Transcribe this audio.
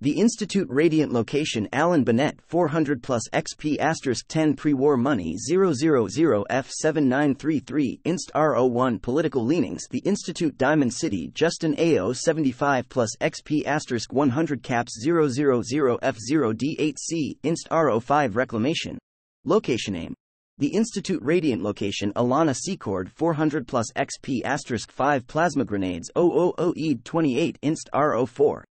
The Institute Radiant Location Alan Bennett 400 plus XP * 10 Pre-War Money 000 F7933 Inst R01 Political Leanings The Institute Diamond City Justin AO 75 plus XP * 100 Caps 000 F0D8C Inst R05 Reclamation Location Aim The Institute Radiant Location Alana Secord 400 plus XP * 5 Plasma Grenades 000 ED 28 Inst R04